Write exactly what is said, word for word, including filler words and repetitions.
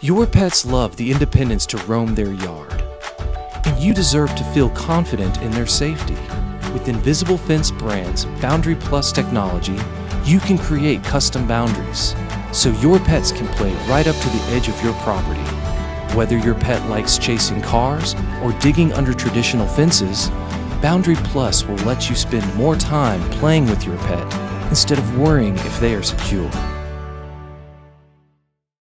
Your pets love the independence to roam their yard, and you deserve to feel confident in their safety. With Invisible Fence Brand's Boundary Plus technology, you can create custom boundaries, so your pets can play right up to the edge of your property. Whether your pet likes chasing cars or digging under traditional fences, Boundary Plus will let you spend more time playing with your pet instead of worrying if they are secure.